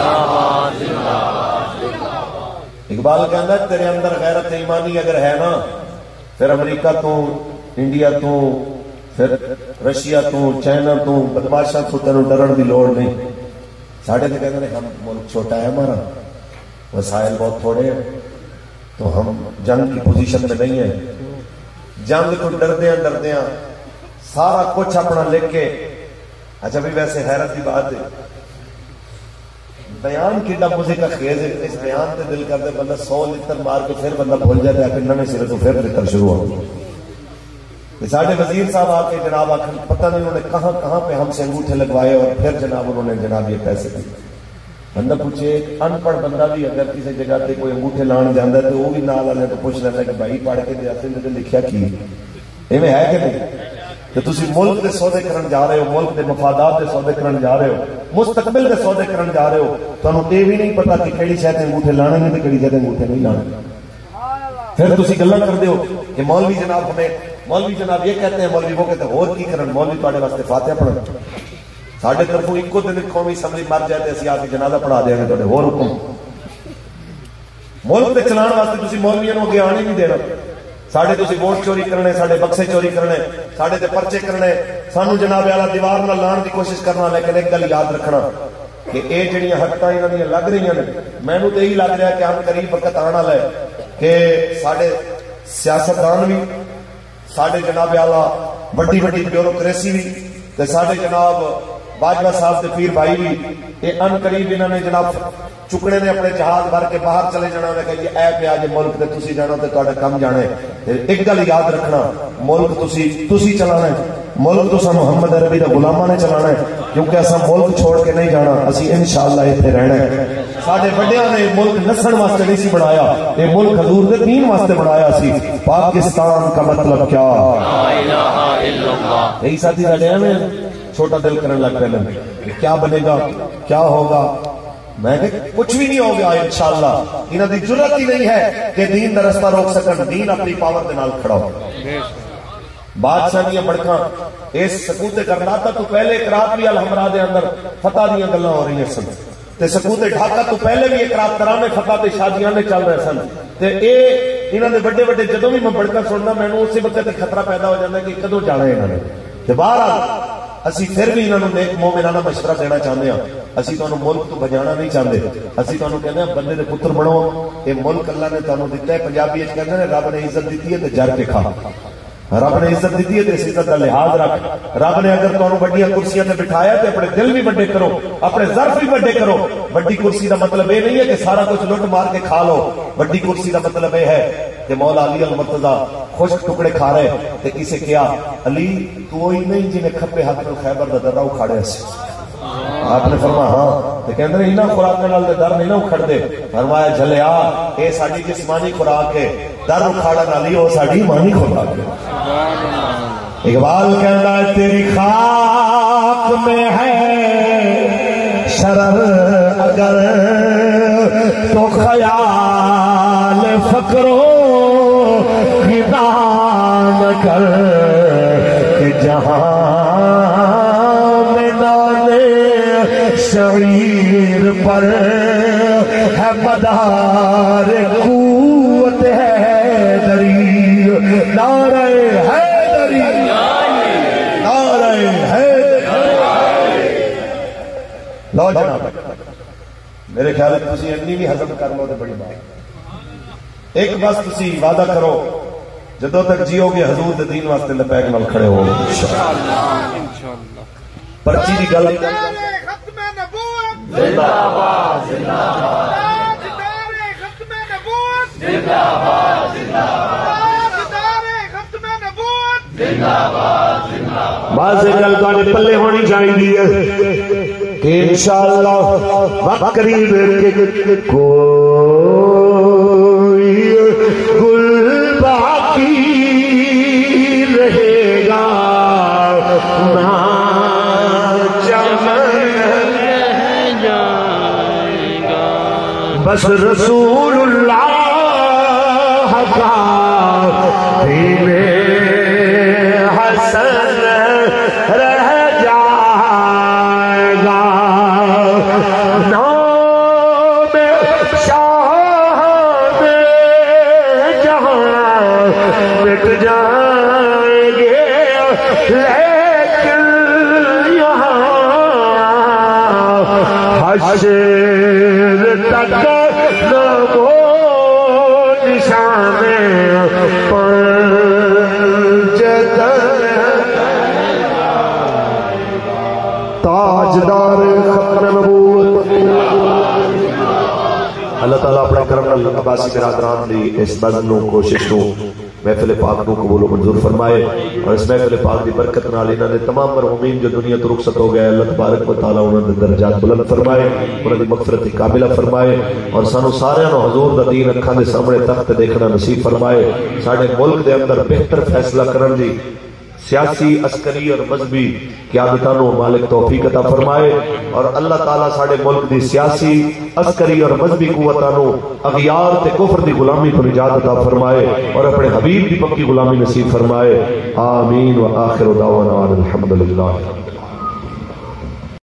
اقبال کہتا ہے تیرے اندر غیرت ایمانی اگر ہے نا، پھر امریکہ تو، انڈیا تو، پھر رشیا تو، چائنا تو، بدماشاں تو تینوں ڈرن دی لوڑ نہیں. ساڑھے تو کہتے ہیں ہم ملک چھوٹا ہے ہمارا، وسائل بہت تھوڑے ہیں، تو ہم جنگ کی پوزیشن میں نہیں ہیں. جنگ تو ڈردیاں سارا کچھ اپنا لکھ کے. اچھا بھی ویسے حیرت کی بات ہے، بیان کتنا مجھے کا خیز ہے، اس بیان تے دل کرتے بندہ 100 لیٹر مار کے پھر بندہ بھول جاتا ہے، پھر نئے سرے تو پھر لیٹر شروع ہو. ساڑھے وزیر صاحب آ کے جناب آخر پتہ نہیں انہوں نے کہاں کہاں پہ ہم سے انگوٹھے لگوائے، اور پھر جناب انہوں نے جناب یہ پیسے دیے. بندہ پوچھے ایک ان پڑھ بندہ بھی اگر کسی جگہ تے کوئی انگوٹھے لان جانا ہے تو وہ بھی نال والے تو پوچھ لینا کہ بھائی پڑھ کے دیا تے لکھیا کی ایویں ہے کہ نہیں. کہ تسی ملک دے سودے کرن جا رہے ہو، ملک دے مفادات دے سودے کرن جا رہے ہو، مستقبل دے سودے کرن جا رہے ہو، تانوں یہ بھی نہیں پتا کہ کیڑی شے تے انگوٹھے لانے نے تے کیڑی شے تے انگوٹھے نہیں لانے. پھر تسی گلاں کردے ہو کہ مولوی جناب ہمیں، مولوی جناب یہ کہتے ہیں، مولوی وہ کہتے ہیں، اور کی کرن مولوی تواڈے واسطے فاتحہ پڑھن. ساڈے طرفوں ایک دن قومی اسمبلی مر جائے تے اسی آ کے جنازہ پڑھا دیں گے تواڈے ہور حکم. ملک تے چلان واسطے تسی مولویاں نوں اگے آنے نہیں دینا. ساڈے تسی ووٹ چوری کرنے، ساڈے بکسے چوری کرنے، ساڈے تے پرچے کرنے، سانو جناب اعلیٰ دیوار نال لان دی کوشش کرنا، لیکن ایک گل یاد رکھنا کہ اے جڑیاں حرکتاں انہاں دیاں لگ رہی ہیں، مینوں تے یہی لگ رہا ہے کہ ہم قریب وقت آنے والا ہے کہ ساڈے سیاستدان بھی، ساڈے جناب اعلیٰ بڑی بڑی بیوروکریسی بھی، تے ساڈے جناب باجوہ صاحب تے پیر بھائی بھی یہ ان قریب انہوں نے جناب چکنے نے اپنے جہاز بھر کے باہر چلے جانا ہے کہ جی اے پیا جی ملک تے تسی جانا تے تہاڈا کم جانا ہے۔ ایک گل یاد رکھنا، ملک تسی چلانا ہے، ملک تساں محمد عربی دا غلاماں نے چلانا ہے، کیونکہ اساں ملک چھوڑ کے نہیں جانا، اسی انشاءاللہ ایتھے رہنا ہے۔ ساڈے بڑیاں نے ملک نسن واسطے نہیں سی بنایا، یہ ملک حضور دے دین واسطے بنایا سی۔ پاکستان کا مطلب کیا؟ لا الہ الا اللہ۔ یہی ساتھی ساڈے ایویں چھوٹا دل کرنے لگ پے کہ کیا بنے گا، کیا ہوگا؟ میں کہ کچھ بھی نہیں ہو گیا انشاءاللہ۔ انہاں دی جرات ہی نہیں ہے کہ دین دا رستہ روک سکن، دین اپنی پاور دے نال کھڑا ہو۔ بادشاہ دیاں بڑکاں اس سکوت کرناٹا تو پہلے ایک رات بھی الحمرا دے اندر فتح دیاں گلاں ہو رہی سن، تے سکوت ڈھاکہ تو پہلے بھی ایک رات ترانے فتح تے شادیاں نے چل رہے سن، تے اے انہاں دے بڑے بڑے جدوں بھی میں بڑکاں سننا مینوں اسی وقت خطرہ پیدا ہو جاندا ہے کہ کدوں جانا ہے انہاں نے۔ تے بہرحال اسی پھر بھی انہوں نے نیک مومنانہ مشورہ دینا چاہتے ہیں، اسی تانوں ملک تو بجانا نہیں چاہتے، اسی تانوں کہتے ہیں بندے دے پتر بنو، یہ ملک اللہ نے تانوں دیتا ہے۔ پنجابی وچ کہندے نے رب نے عزت دیتی ہے تے جر کے کھا، رب نے عزت دیتی ہے تے اس عزت کا لحاظ رکھ۔ رب نے اگر تانوں بڑیاں کرسیاں تے بٹھایا تے اپنے دل بھی بڑے کرو، اپنے ظرف بھی بڑے کرو۔ بڑی کرسی دا مطلب یہ نہیں ہے کہ سارا کچھ لٹ مار کے کھا لو، بڑی کرسی دا مطلب یہ ہے کہ مولا علی المرتضیٰ خشک ٹکڑے کھا رہے تے کسے کیا علی تو وہی نہیں جنہیں کھپے ہاتھ میں خیبر دا درہ اکھاڑے سی؟ آپ نے فرمایا ہاں، تے کہندے انہاں خوراکاں نال تے در نہیں نہ اکھڑ دے۔ فرمایا جھلیا اے ساڈی جسمانی خوراک ہے، در اکھاڑن والی او ساڈی ایمانی خوراک ہے۔ اقبال کہندا ہے تیری خاک میں ہے شرر اگر تو خیال فکرو کر کہ جہاں میدان شعیر پر ہے مدار قوت ہے دری، نعرہ حیدری، نعرہ حیدری۔ لو جناب میرے خیال ہے تسی انی بھی ہضم کر لو تے بڑی بات۔ ایک بس تسی وعدہ کرو جدوں تک جیو گے حضور دے دین واسطے لپیک نال کھڑے ہو انشاءاللہ۔ پرچی دی گل ختم نبوت زندہ باد، زندہ باد، ختم نبوت زندہ باد، زندہ باد، ختم نبوت زندہ باد، زندہ باد۔ بعض گل تواڈے پلے ہونی چاہیے کہ انشاءاللہ وقت قریب ہے کوئی گل باقی رہے گا نہ چمن رہ جائے گا، بس رسول اللہ کا دین حسن رہ جائے گا، نام شاہ جہاں مٹ جائیں گے، لیکن یہاں حشر تک نام و نشان تاجدار ختم نبوت۔ اللہ تعالیٰ اپنے کرم نال عباسی برادران دی اس بزم نو کوشش نو محفل پاک نو قبول و منظور فرمائے، اور اس محفل پاک دی برکت نال انہاں دے تمام مرحومین جو دنیا تو رخصت ہو گئے اللہ تبارک و تعالیٰ انہاں دے درجات بلند فرمائے، انہاں دی مغفرت کاملہ فرمائے، اور سانو سارے نو حضور دا دین اکھاں دے سامنے تخت دیکھنا نصیب فرمائے، ساڈے ملک دے اندر بہتر فیصلہ کرن دی سیاسی، عسکری اور مذہبی قیادتاں نو مالک توفیق عطا فرمائے، اور اللہ تعالیٰ ساڈے ملک دی سیاسی، عسکری اور مذہبی قوتاں نو اغیار تے کفر دی غلامی تو نجات عطا فرمائے، اور اپنے حبیب دی پکی غلامی نصیب فرمائے۔ آمین و آخر دعوانا الحمدللہ۔